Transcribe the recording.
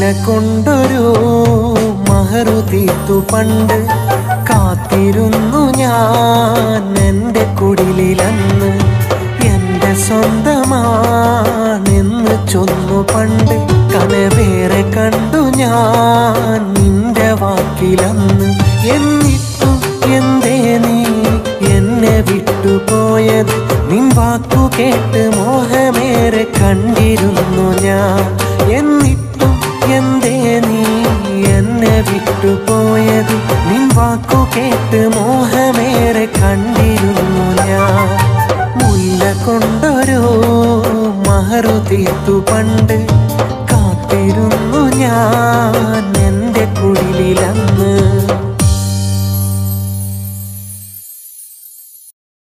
കൊണ്ടൊരു മഹറു തീർത്തു പണ്ട് കാത്തിരുന്നു ഞാൻ എൻ്റെ കുടിലിലന്ന് എൻ്റെ സ്വന്തമാണെന്ന് ചൊന്നു പണ്ട് കനവേറെ കണ്ടു ഞാൻ നിന്റെ വാക്കിലന്ന് എന്നിട്ടും എന്തേ നീ എന്നെ വിട്ടുപോയത് നിൻ വാക്കു കേട്ട് മോഹമേറെ കണ്ടിരുന്നു ഞാൻ എന്നിട്ടും എന്തേ നീ എന്നെ വിട്ടുപോയത് നിൻ വാക്കു കേട്ട് മോഹമേറെ കണ്ടിരുന്നു ഞാൻ മുല്ല കൊണ്ടൊരു മഹറു തീർത്തു പണ്ട് കാത്തിരുന്നു ഞാൻ